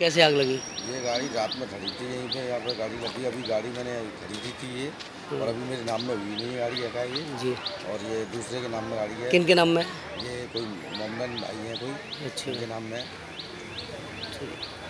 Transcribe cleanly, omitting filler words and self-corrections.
कैसे आग लगी? ये गाड़ी रात में खड़ी थी यहीं पे, यहाँ पे गाड़ी लगी। अभी गाड़ी मैंने खरीदी थी ये, और अभी मेरे नाम में हुई नहीं गाड़ी है ये जी। और ये दूसरे के नाम में गाड़ी है। किन के नाम में? ये कोई मोमडन भाई है कोई, अच्छा, उनके नाम में। ठीक।